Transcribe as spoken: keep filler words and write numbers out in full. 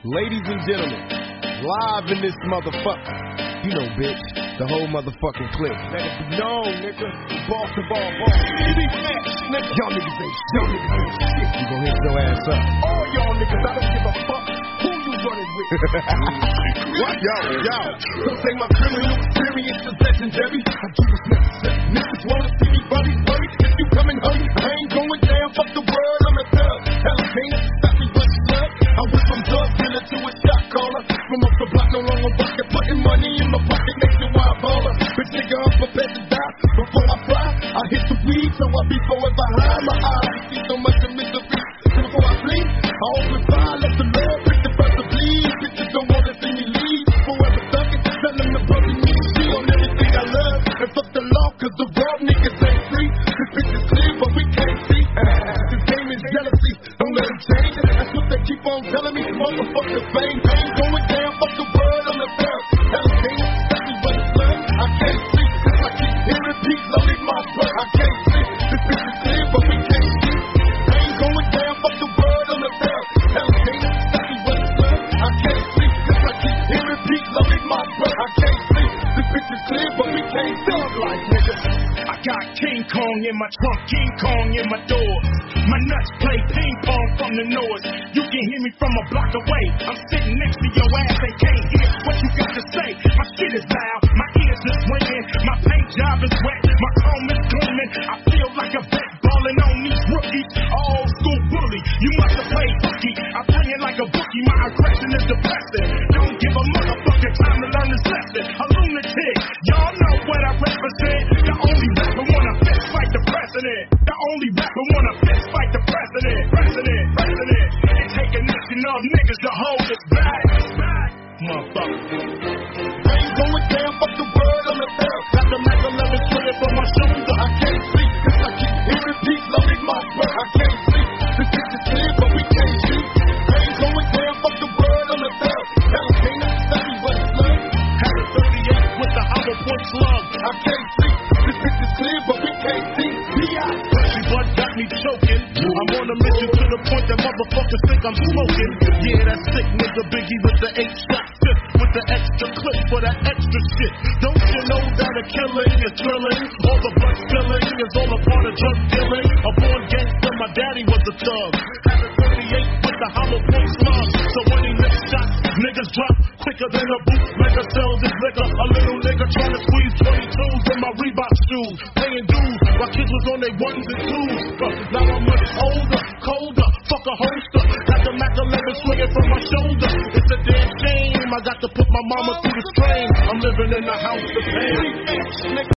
Ladies and gentlemen, live in this motherfucker. You know, bitch, the whole motherfucking clip. Let it be known, nigga. Ball to ball, ball. Nigga. Y'all niggas ain't, y'all niggas ain't shit. You gon' hit your ass up. All y'all niggas, I don't give a fuck who you running with. What? Yo, yo. Don't say my criminal experience is legendary. I do what's necessary. Niggas wanna see me buddy, buddy. If you coming home, I ain't going down. Fuck the world, I'm a thug. Hell, can't stop me but slug. I went from drug dealer to a shot caller. From up the block, no longer bucket. Putting money in my pocket makes you wild baller. Bitch nigga, I'm prepared to die. Before I fly, I hit the weed, so I be forever high. My eyes see so much of misery. Before I sleep, I open fire, let the Lord pick the first to bleed. Bitches don't wanna see me leave. Forever thugging, tell them to brother me. She on everything I love. And fuck the law, cause the raw niggas ain't free. This bitch is clear, but we can't see. This game is jealousy, don't let them change it. That's what they keep on telling me. Motherfucker fame, ain't going down, fuck the world, I'm the thug. Hell, can't stop me but slug. I can't sleep, cause I keep hearing beats loading my butt. I can't sleep, this bitch is clear, but we can't see. Ain't going down, fuck the world, I'm the thug. Hell, can't stop me but slug. I can't sleep, cause I keep hearing beats loading my butt. I can't sleep, this bitch is clear, but we can't see. Like nigga, I got King Kong in my trunk, King Kong in my door. My nuts play ping pong from the noise. You can hear me from a block away. I'm sitting next to your ass and can't hear what you got to say. My shit is loud, my ears is ringing, my paint job is wet, my chrome is gleaming. I feel like a vet balling on these rookies. Old school bully, you must have played hooky. I bring it like a bookie, my aggression is depressing. Don't give a motherfucker time to learn this lesson. A lunatic, y'all know what I represent. The only rapper wanna fist fight the president. The only rapper wanna fist fight the president. President, president. It take a nation of niggas to hold us back. Motherfucker. I ain't going down, fuck the world, I'm the thug. Got the Mac eleven swinging from my shoulder. I can't sleep, cause I keep hearing beats loading my butt. I can't sleep, this bitch is clear, but we can't see. I ain't going down, fuck the world, I'm the thug. Hell, can't stop me but slug. Had a thirty-eight with the hollow point slug. I can't sleep, this bitch is clear, but we can't see. P I She blood got me choking. I'm on a mission to the point that motherfuckers think I'm smoking. Yeah, that sick nigga Biggie with the eight shot fifth with the extra clip for that extra shit. Don't you know that a killing is thrilling? All the blood spilling is all a part of drug dealing. A born gangster, my daddy was a thug. Had a thirty-eight with the hollow point slug. So when he lift shots, niggas drop quicker than a bootlegger sells his liquor. A little nigga trying to squeeze twenty-twos in my Reebok shoes, paying dues while kids was on their ones and twos. But now I'm much older, colder, fuck a holster. Got the Mac eleven swinging from my shoulder. It's a damn shame I got to put my mama through the strain. I'm living in a house of pain.